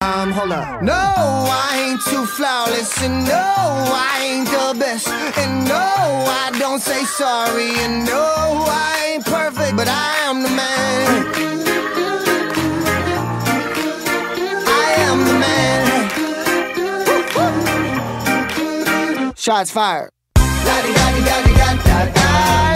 Hold up. No, I ain't too flawless, and no, I ain't the best, and no, I don't say sorry, and no, I ain't perfect, but I am the man. I am the man. Shots fired. La di da di da di da da da.